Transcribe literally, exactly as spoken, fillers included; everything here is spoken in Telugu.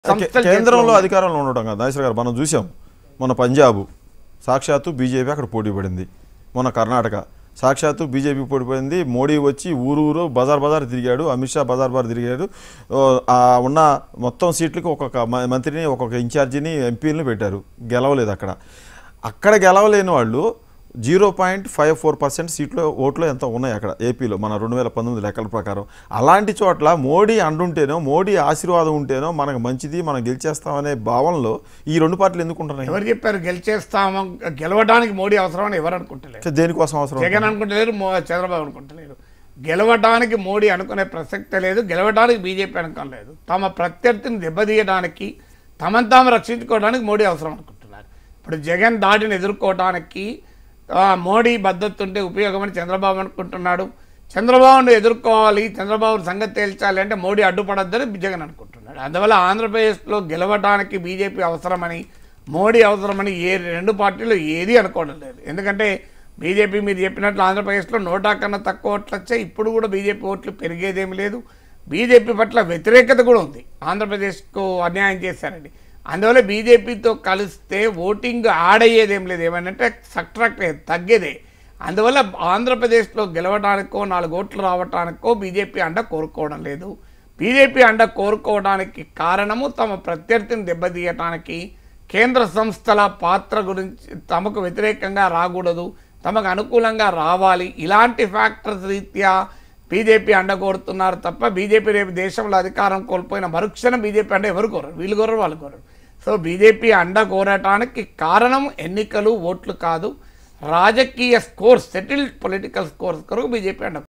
కేంద్రంలో అధికారంలో ఉండటం కదా నాగేశ్వర గారు మనం చూసాం. మొన్న పంజాబ్ సాక్షాత్తు బీజేపీ అక్కడ పోటీ పడింది. మొన్న కర్ణాటక సాక్షాత్తు బీజేపీ పోటీ పడింది. మోడీ వచ్చి ఊరు ఊరు బజార్ బజార్ తిరిగాడు. అమిత్ షా బజార్ బజార్ తిరిగాడు. ఉన్న మొత్తం సీట్లకి ఒక్కొక్క మంత్రిని ఒక్కొక్క ఇన్ఛార్జిని ఎంపీలను పెట్టారు. గెలవలేదు అక్కడ. అక్కడ గెలవలేని వాళ్ళు zero point five four percent సీట్లు ఓట్లు ఎంత ఉన్నాయి అక్కడ ఏపీలో మన రెండు వేల పంతొమ్మిది లెక్కల ప్రకారం. అలాంటి చోట్ల మోడీ అండుంటేనో మోడీ ఆశీర్వాదం ఉంటేనో మనకు మంచిది, మనం గెలిచేస్తామనే భావనలో ఈ రెండు పార్టీలు ఎందుకుంటున్నాయి? ఎవరు చెప్పారు గెలిచేస్తాము? గెలవడానికి మోడీ అవసరమని ఎవరు అనుకుంటలేరు. దేనికోసం అవసరం? జగన్ అనుకుంటలేరు, చంద్రబాబు అనుకుంటలేరు. గెలవడానికి మోడీ అనుకునే ప్రసక్తే లేదు. గెలవడానికి బీజేపీ అనుకోలేదు. తమ ప్రత్యర్థిని దెబ్బతీయడానికి, తమను తాము రక్షించుకోవడానికి మోడీ అవసరం అనుకుంటున్నారు. ఇప్పుడు జగన్ దాడిని ఎదుర్కోవడానికి మోడీ మద్దతు ఉంటే ఉపయోగమని చంద్రబాబు అనుకుంటున్నాడు. చంద్రబాబును ఎదుర్కోవాలి, చంద్రబాబు సంగతి తేల్చాలి అంటే మోడీ అడ్డుపడద్దని జగన్ అనుకుంటున్నాడు. అందువల్ల ఆంధ్రప్రదేశ్లో గెలవడానికి బీజేపీ అవసరమని, మోడీ అవసరమని ఏ రెండు పార్టీలు ఏది అనుకోవడం లేదు. ఎందుకంటే బీజేపీ మీరు చెప్పినట్లు ఆంధ్రప్రదేశ్లో నోటా కన్నా తక్కువ ఓట్లు వచ్చాయి. ఇప్పుడు కూడా బీజేపీ ఓట్లు పెరిగేదేమి లేదు. బీజేపీ పట్ల వ్యతిరేకత కూడా ఉంది. ఆంధ్రప్రదేశ్కు అన్యాయం చేశారండి. అందువల్ల బీజేపీతో కలిస్తే ఓటింగ్ యాడ్ అయ్యేదేం లేదు, ఏమంటే సబ్ట్రాక్ట్ తగ్గేదే. అందువల్ల ఆంధ్రప్రదేశ్లో గెలవడానికో నాలుగు ఓట్లు రావడానికో బీజేపీ అండ కోరుకోవడం లేదు. బీజేపీ అండ కోరుకోవడానికి కారణము తమ ప్రత్యర్థిని దెబ్బతీయటానికి, కేంద్ర సంస్థల పాత్ర గురించి తమకు వ్యతిరేకంగా రాకూడదు, తమకు అనుకూలంగా రావాలి, ఇలాంటి ఫ్యాక్టర్స్ రీత్యా బీజేపీ అండ కోరుతున్నారు తప్ప బీజేపీ రేపు దేశంలో అధికారం కోల్పోయిన మరుక్షణం బీజేపీ అండ ఎవరు కోరరు, వీళ్ళు కోరరు, వాళ్ళు కోరరు. సో బీజేపీ అండ కోరటానికి కారణం ఎన్నికలు, ఓట్లు కాదు, రాజకీయ స్కోర్స్, సెటిల్డ్ పొలిటికల్ స్కోర్స్ కొరకు బీజేపీ అండ